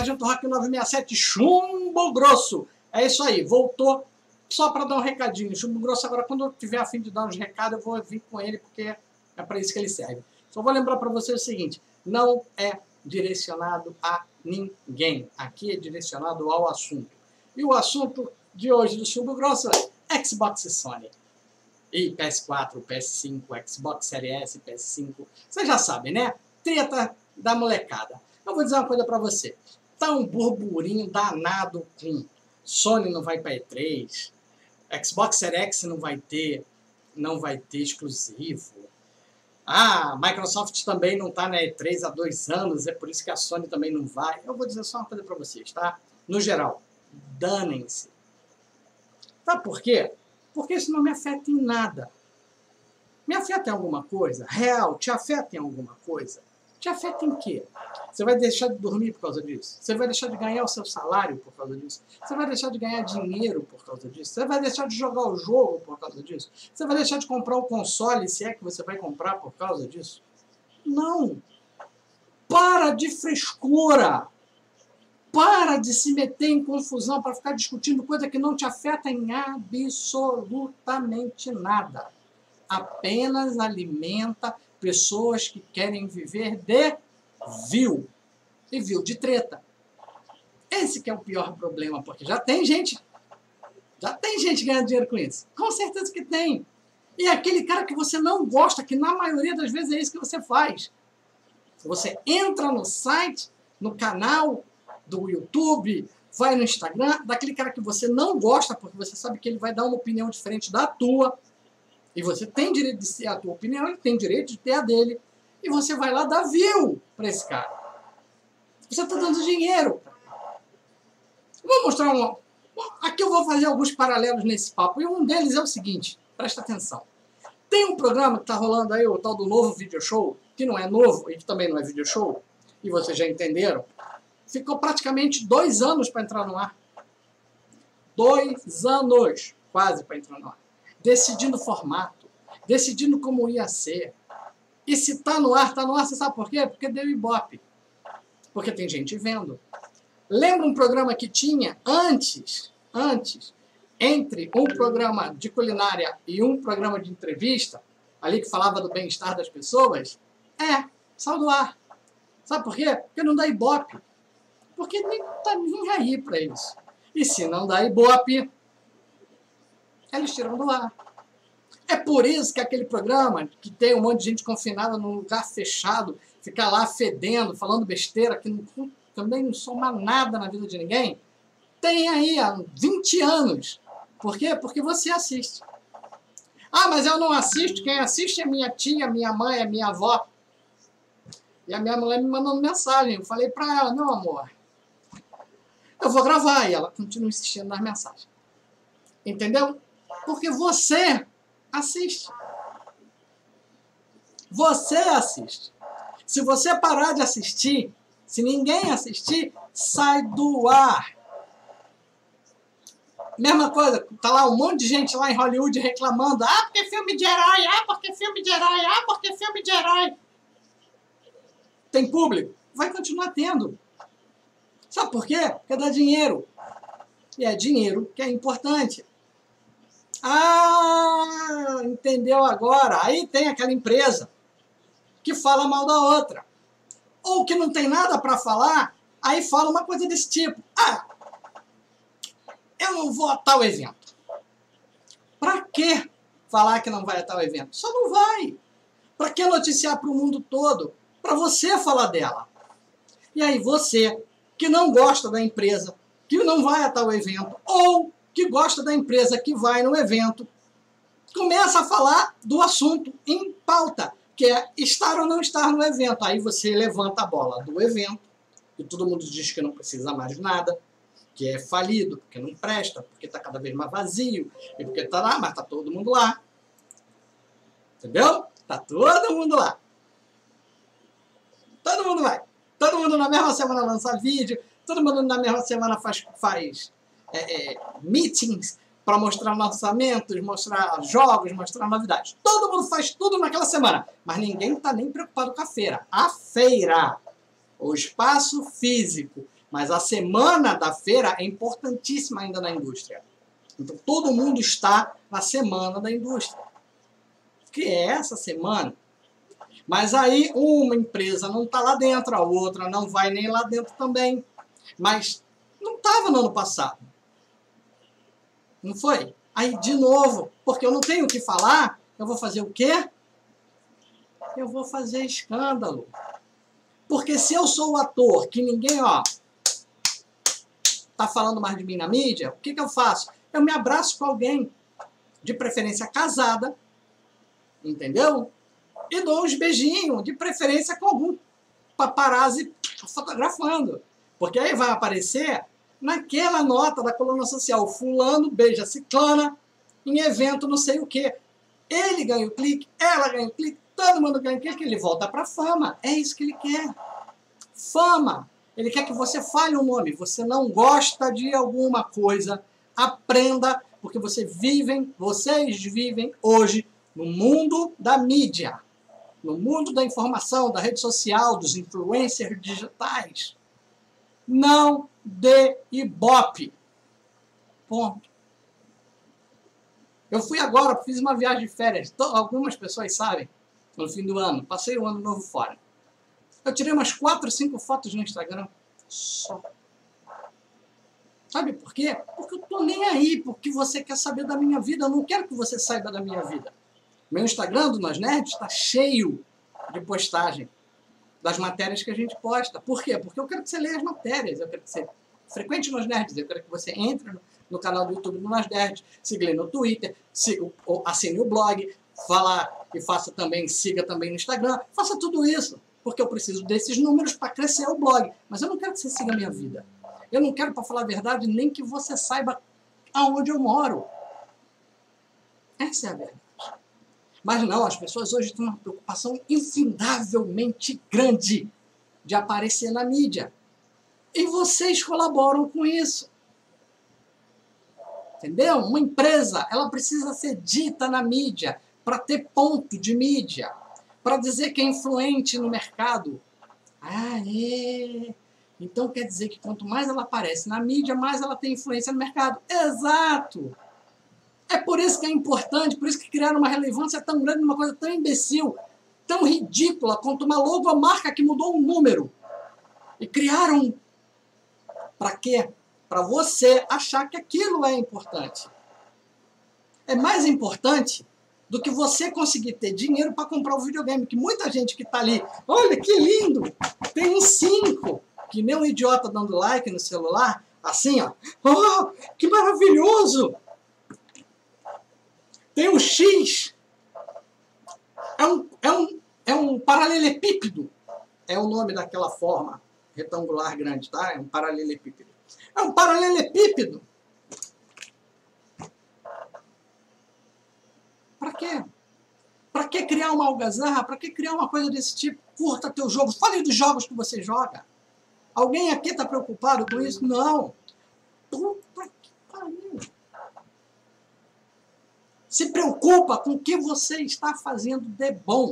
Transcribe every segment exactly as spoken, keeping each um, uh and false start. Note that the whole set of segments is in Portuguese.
Sargento Rock nove seis sete, Chumbo Grosso. É isso aí, voltou só para dar um recadinho. Chumbo Grosso, agora quando eu tiver a fim de dar uns recados, eu vou vir com ele, porque é para isso que ele serve. Só vou lembrar para vocês o seguinte, não é direcionado a ninguém. Aqui é direcionado ao assunto. E o assunto de hoje do Chumbo Grosso é Xbox e Sony. E P S quatro, P S cinco, Xbox Series S, P S cinco. Vocês já sabem, né? Treta da molecada. Eu vou dizer uma coisa pra você. Tá um burburinho danado com Sony não vai pra E três, Xbox Series X não vai ter, não vai ter exclusivo. Ah, Microsoft também não tá na E três há dois anos, é por isso que a Sony também não vai. Eu vou dizer só uma coisa pra vocês, tá? No geral, danem-se. Sabe por quê? Porque isso não me afeta em nada. Me afeta em alguma coisa? Real, te afeta em alguma coisa? Te afeta em quê? Você vai deixar de dormir por causa disso? Você vai deixar de ganhar o seu salário por causa disso? Você vai deixar de ganhar dinheiro por causa disso? Você vai deixar de jogar o jogo por causa disso? Você vai deixar de comprar o console, se é que você vai comprar por causa disso? Não! Para de frescura! Para de se meter em confusão para ficar discutindo coisa que não te afeta em absolutamente nada. Apenas alimenta pessoas que querem viver de view. E view de treta. Esse que é o pior problema, porque já tem gente, já tem gente ganhando dinheiro com isso. Com certeza que tem. E é aquele cara que você não gosta, que na maioria das vezes é isso que você faz. Você entra no site, no canal do YouTube, vai no Instagram, daquele cara que você não gosta, porque você sabe que ele vai dar uma opinião diferente da tua, e você tem direito de ter a tua opinião, ele tem direito de ter a dele, e você vai lá dar view para esse cara. Você está dando dinheiro. Vou mostrar um... Aqui eu vou fazer alguns paralelos nesse papo, e um deles é o seguinte, presta atenção. Tem um programa que está rolando aí, o tal do Novo Video Show, que não é novo, e que também não é video show, e vocês já entenderam. Ficou praticamente dois anos para entrar no ar. Dois anos, quase, para entrar no ar. Decidindo o formato, decidindo como ia ser. E se está no ar, está no ar, você sabe por quê? Porque deu Ibope. Porque tem gente vendo. Lembra um programa que tinha antes, antes, entre um programa de culinária e um programa de entrevista, ali que falava do bem-estar das pessoas? É, saiu do ar. Sabe por quê? Porque não dá Ibope. Porque nem tá nem aí para isso. E se não dá Ibope, eles tiram do ar. É por isso que aquele programa, que tem um monte de gente confinada num lugar fechado, fica lá fedendo, falando besteira, que não, também não soma nada na vida de ninguém, tem aí há vinte anos. Por quê? Porque você assiste. Ah, mas eu não assisto. Quem assiste é minha tia, minha mãe, é minha avó. E a minha mulher me mandando mensagem. Eu falei para ela, não, amor, eu vou gravar, e ela continua insistindo nas mensagens. Entendeu? Porque você assiste. Você assiste. Se você parar de assistir, se ninguém assistir, sai do ar. Mesma coisa, tá lá um monte de gente lá em Hollywood reclamando, ah, porque filme de herói, ah, porque filme de herói, ah, porque filme de herói. Tem público? Vai continuar tendo. Sabe por quê? Porque dá dinheiro. E é dinheiro que é importante. Ah, entendeu agora? Aí tem aquela empresa que fala mal da outra. Ou que não tem nada para falar, aí fala uma coisa desse tipo. Ah, eu não vou a tal evento. Para que falar que não vai a tal evento? Só não vai. Para que noticiar para o mundo todo? Para você falar dela. E aí você, que não gosta da empresa, que não vai a tal evento, ou que gosta da empresa que vai no evento, começa a falar do assunto em pauta, que é estar ou não estar no evento. Aí você levanta a bola do evento, e todo mundo diz que não precisa mais de nada, que é falido, porque não presta, porque está cada vez mais vazio, e porque está lá, mas está todo mundo lá. Entendeu? Está todo mundo lá. Todo mundo vai. Todo mundo na mesma semana lança vídeo, todo mundo na mesma semana faz, faz é, é, meetings para mostrar lançamentos, mostrar jogos, mostrar novidades. Todo mundo faz tudo naquela semana, mas ninguém está nem preocupado com a feira. A feira, o espaço físico, Mas a semana da feira é importantíssima ainda na indústria. Então, todo mundo está na semana da indústria. Que é essa semana. Mas aí, uma empresa não está lá dentro, a outra não vai nem lá dentro também. Mas não estava no ano passado. Não foi? Aí, de novo, porque eu não tenho o que falar, eu vou fazer o quê? Eu vou fazer escândalo. Porque se eu sou o ator que ninguém, ó, tá falando mais de mim na mídia, o que que eu faço? Eu me abraço com alguém, de preferência casada, entendeu? E dou uns beijinhos, de preferência com algum paparazzi fotografando. Porque aí vai aparecer naquela nota da coluna social, fulano beija ciclana em evento não sei o quê. Ele ganha o clique, ela ganha o clique, todo mundo ganha o clique, ele volta para fama. É isso que ele quer. Fama. Ele quer que você fale o nome. Você não gosta de alguma coisa, aprenda, porque você vivem, vocês vivem hoje no mundo da mídia, no mundo da informação, da rede social, dos influencers digitais. Não dê ibope. Ponto. Eu fui agora, fiz uma viagem de férias. Algumas pessoas sabem, no fim do ano. Passei o ano novo fora. Eu tirei umas quatro, cinco fotos no Instagram. Só. Sabe por quê? Porque eu tô nem aí, porque você quer saber da minha vida. Eu não quero que você saiba da minha vida. Meu Instagram do Nós Nerds está cheio de postagem das matérias que a gente posta. Por quê? Porque eu quero que você leia as matérias. Eu quero que você frequente Nós Nerds. Eu quero que você entre no, no canal do YouTube do Nós Nerds, siga ele no Twitter, siga, ou assine o blog, fala e faça também, siga também no Instagram. Faça tudo isso. Porque eu preciso desses números para crescer o blog. Mas eu não quero que você siga a minha vida. Eu não quero, para falar a verdade, nem que você saiba aonde eu moro. Essa é a verdade. Mas não, as pessoas hoje têm uma preocupação infindavelmente grande de aparecer na mídia. E vocês colaboram com isso. Entendeu? Uma empresa, ela precisa ser dita na mídia para ter ponto de mídia. Para dizer que é influente no mercado. Ah, é. Então quer dizer que quanto mais ela aparece na mídia, mais ela tem influência no mercado. Exato! É por isso que é importante, por isso que criaram uma relevância tão grande numa coisa tão imbecil, tão ridícula, quanto uma logomarca que mudou um número. E criaram... Para quê? Para você achar que aquilo é importante. É mais importante do que você conseguir ter dinheiro para comprar o videogame. Que muita gente que está ali, olha que lindo, tem um cinco, que nem um idiota dando like no celular, assim, ó, oh, que maravilhoso! Tem um X, é um, é um, é um paralelepípedo, é o nome daquela forma retangular grande, tá? É um paralelepípedo. É um paralelepípedo. Para quê? Para que criar uma algazarra? Para que criar uma coisa desse tipo? Curta teu jogo. Fale dos jogos que você joga. Alguém aqui está preocupado com isso? Não. Puta que pariu. Se preocupa com o que você está fazendo de bom.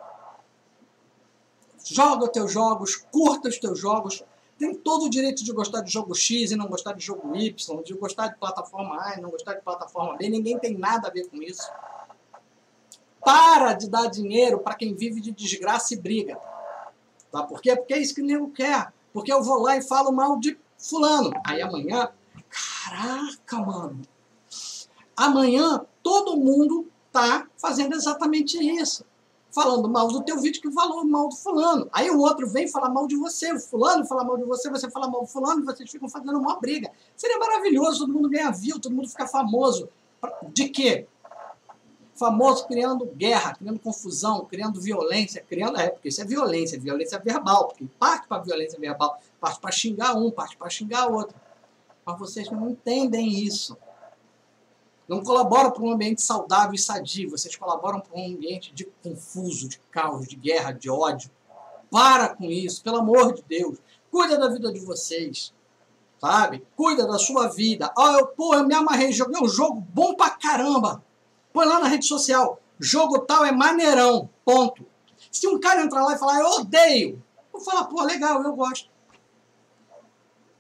Joga os teus jogos, curta os teus jogos. Tem todo o direito de gostar de jogo X e não gostar de jogo Y, de gostar de plataforma A e não gostar de plataforma B. Ninguém tem nada a ver com isso. Para de dar dinheiro para quem vive de desgraça e briga. Tá? Por quê? Porque é isso que o nego quer. Porque eu vou lá e falo mal de fulano. Aí amanhã... Caraca, mano. Amanhã todo mundo tá fazendo exatamente isso. Falando mal do teu vídeo que falou mal do fulano. Aí o outro vem falar mal de você. O fulano fala mal de você, você fala mal do fulano e vocês ficam fazendo uma briga. Seria maravilhoso, todo mundo ganhar view, todo mundo ficar famoso. De quê? Famoso criando guerra, criando confusão, criando violência, criando... É, porque isso é violência, violência verbal, porque parte para violência verbal, parte para xingar um, parte para xingar outro. Mas vocês não entendem isso. Não colaboram para um ambiente saudável e sadio, vocês colaboram para um ambiente de confuso, de caos, de guerra, de ódio. Para com isso, pelo amor de Deus. Cuida da vida de vocês, sabe? Cuida da sua vida. Ah, eu, pô, eu me amarrei, joguei um jogo bom pra caramba. Põe lá na rede social, jogo tal é maneirão, ponto. Se um cara entrar lá e falar, eu odeio, eu vou falar, pô, legal, eu gosto.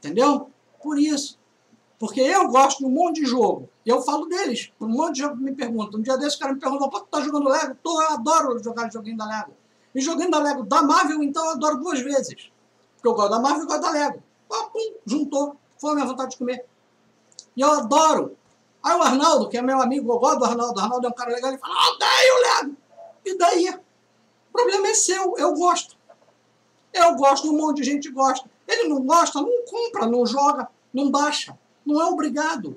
Entendeu? Por isso. Porque eu gosto de um monte de jogo. E eu falo deles. Um monte de jogo que me perguntam. Um dia desse o cara me perguntou, pô, tu tá jogando Lego? Tô, eu adoro jogar joguinho da Lego. E joguinho da Lego da Marvel, então eu adoro duas vezes. Porque eu gosto da Marvel e gosto da Lego. Pô, pum, juntou. Foi a minha vontade de comer. E eu adoro. Aí o Arnaldo, que é meu amigo, eu gosto do Arnaldo. O Arnaldo é um cara legal. Ele fala, ah, odeio Lego. E daí? O problema é seu. Eu gosto. Eu gosto, um monte de gente gosta. Ele não gosta, não compra, não joga, não baixa. Não é obrigado.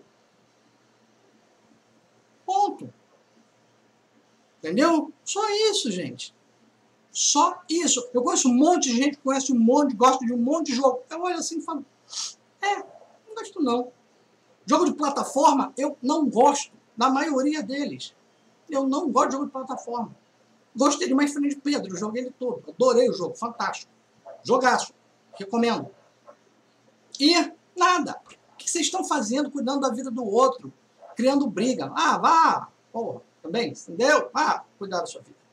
Ponto. Entendeu? Só isso, gente. Só isso. Eu conheço um monte de gente que conhece um monte, gosta de um monte de jogo. Eu olho assim e falo, é, não gosto não. Jogo de plataforma, eu não gosto. Da maioria deles. Eu não gosto de jogo de plataforma. Gostei de Mais Frente de Pedro, joguei ele todo. Adorei o jogo, fantástico. Jogaço. Recomendo. E nada. O que vocês estão fazendo cuidando da vida do outro? Criando briga. Ah, vá. Porra, também, entendeu? Ah, cuidar da sua vida.